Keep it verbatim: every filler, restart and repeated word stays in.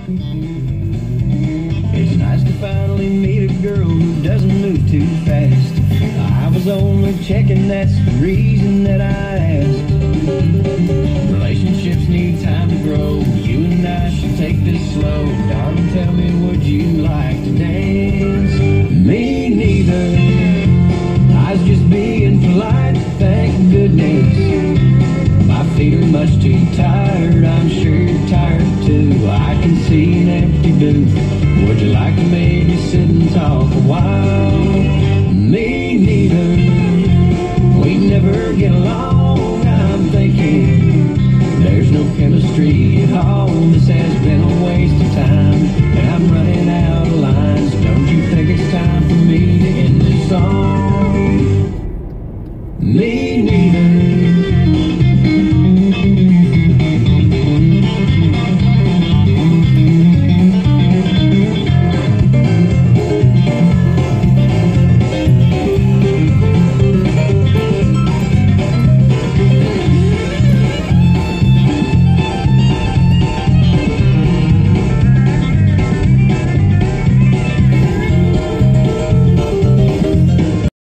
It's nice to finally meet a girl who doesn't move too fast. I was only checking, that's the reason that I asked. Relationships need time to grow. You and I should take this slow. Darling, tell me, would you like to dance? Me neither. I was just being polite, thank goodness. My feet are much too tired, I'm sure you're tired too. I can see an empty booth. Would you like to maybe sit and talk a while? Me neither. We never get along, I'm thinking. There's no chemistry at all. This